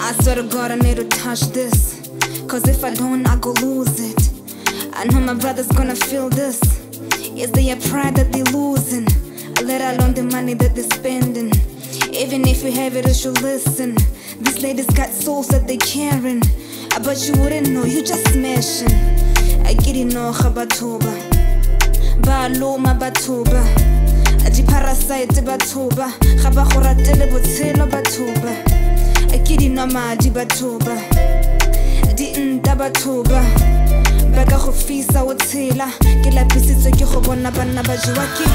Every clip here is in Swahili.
I swear to God I need to touch this, cause if I don't I go lose it. I know my brother's gonna feel this. Is there pride that they losing, let alone the money that they're spending? Even if you have it, you should listen. These ladies got souls that they caring, but you wouldn't know, you just smashing. I get it no batuba, baloma batuba, di parasite batuba, gabagoratele botshelo batuba. I get it no madi batuba, di nta batuba, baka go fisa o tshela, ke lapisitswe ke go bona bana ba jwa ke.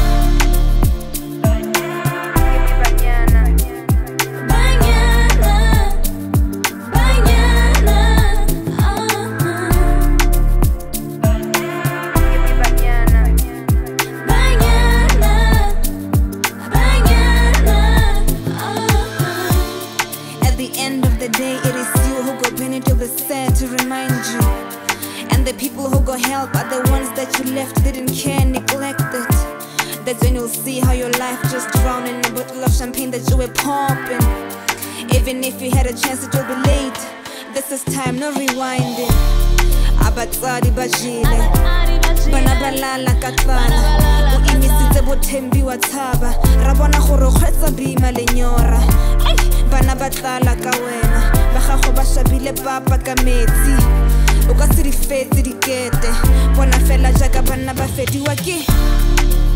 It is you who go bring it to the set to remind you, and the people who go help are the ones that you left, didn't care, neglected. That's when you'll see how your life just drowned in a bottle of champagne that you were popping. Even if you had a chance, it will be late. This is time, no rewinding. Abatsadi bajile, bana balala katlana, o imisitse bothembi wa tshaba, ra bona gore o kgwetsa bima lenyora. Bana batlala ka wena, ba gago ba shabile papa ka metsi, o ka se di fetse dikete, bona fela jaaka bana ba fediwa ke.